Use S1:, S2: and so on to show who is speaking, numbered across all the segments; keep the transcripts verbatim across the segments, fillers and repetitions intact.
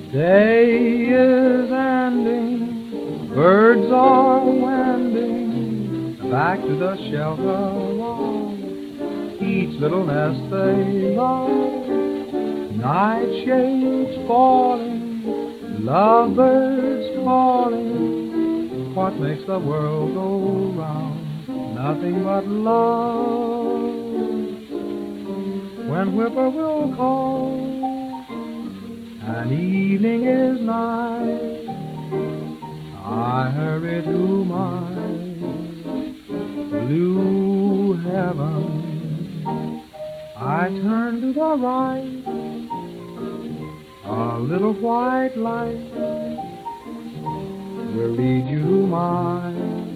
S1: Day is ending, birds are wending back to the shelter of each little nest they love. Nightshades falling, lovebirds calling. What makes the world go round? Nothing but love. When whippoorwill calls and evening is nigh, I hurry to my blue heaven. I turn to the right, a little white light will lead you to my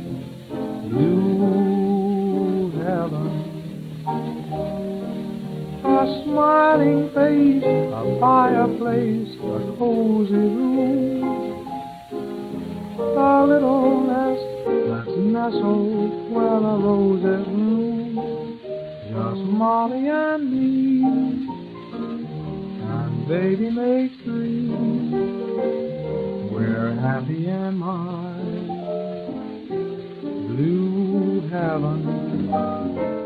S1: blue heaven. A smiling face, a fireplace, a cozy room, a little nest that's nestled where the roses bloom. Just Molly and me, and baby makes three. We're happy in my blue heaven.